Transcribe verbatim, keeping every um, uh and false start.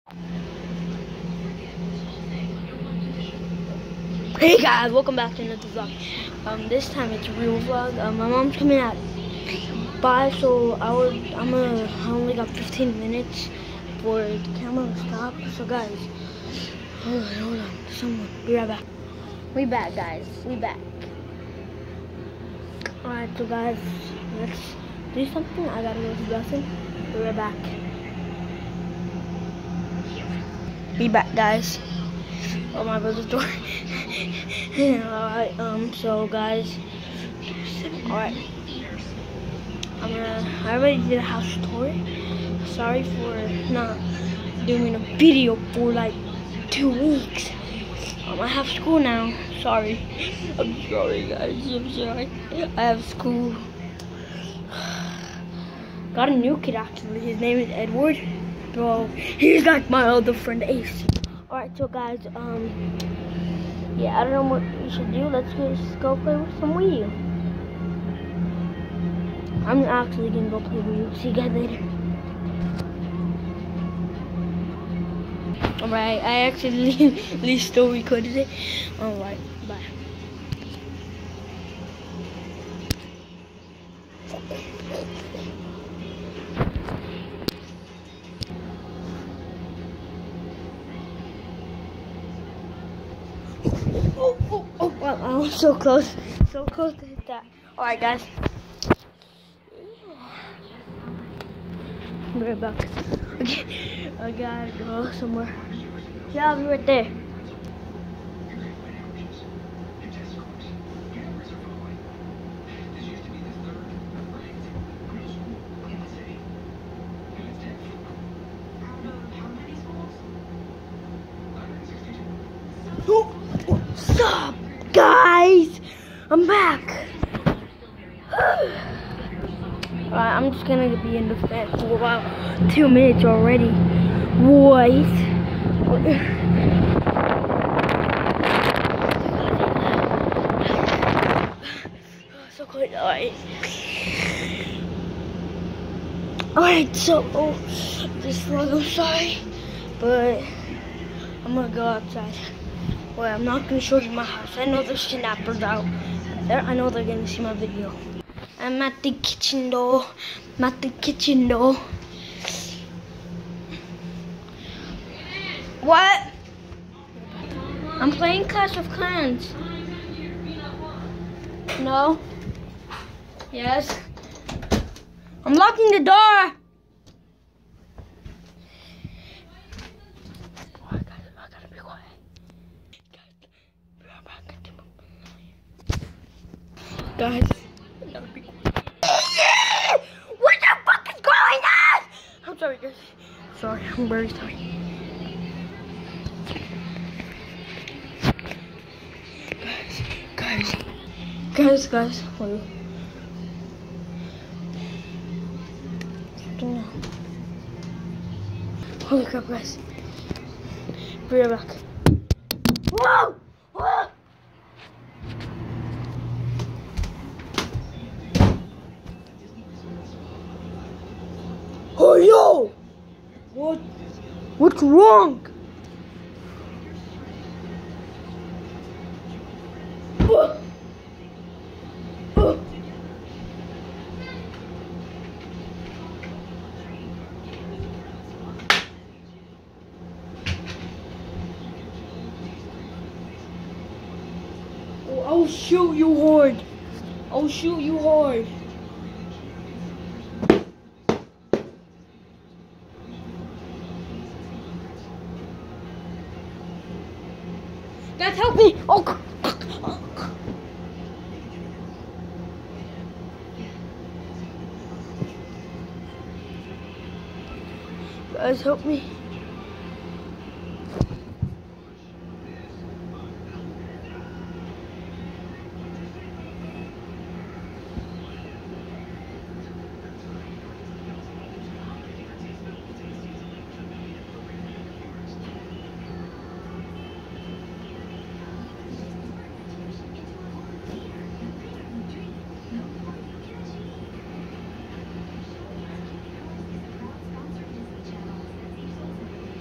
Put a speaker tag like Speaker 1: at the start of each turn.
Speaker 1: Hey guys, welcome back to another vlog. Um, this time it's a real vlog. Um, my mom's coming at five, so I would, I'm gonna, I only got fifteen minutes for the camera to stop. So guys, hold on, hold on, someone, be right back. We back, guys, we back. Alright, so guys, let's do something. I gotta go to the bathroom. Be right back. Be back, guys. Oh, my brother's door. Alright, um, so guys, alright, I'm gonna, I already did a house tour. Sorry for not doing a video for like two weeks. Um, I have school now. Sorry. I'm sorry, guys. I'm sorry. I have school. Got a new kid actually. His name is Edward. Bro, he's like my other friend Ace. Alright, so guys, um, yeah, I don't know what we should do. Let's just go play with some Wii U. I'm actually gonna go play Wii U. See you guys later. Alright, I actually still recorded it. Alright, bye. Oh, oh, oh, wow, I was so close. So close to hit that. Alright, guys. I'll be right back. Okay, I gotta go somewhere. Yeah, I'll be right there. Oh, what's up, guys? I'm back. Alright, I'm just gonna be in the bed for about two minutes already. Wait. So good. Alright. Alright, so oh, this vlog, I'm sorry, but I'm gonna go outside. Well, I'm not gonna show you my house. I know there's kidnappers out there. I know they're gonna see my video. I'm at the kitchen door. I'm at the kitchen door. What? I'm playing Clash of Clans. No. Yes. I'm locking the door. Guys, what the fuck is going on? I'm sorry, guys. Sorry, I'm very sorry. Guys, guys, guys, guys. Wait. Holy crap, guys. Be right back. Whoa! Whoa! Oh, yo! What? What's wrong? Uh, uh. Oh, I'll shoot you hard. I'll shoot you hard. Guys, help me! Oh! Guys, help me!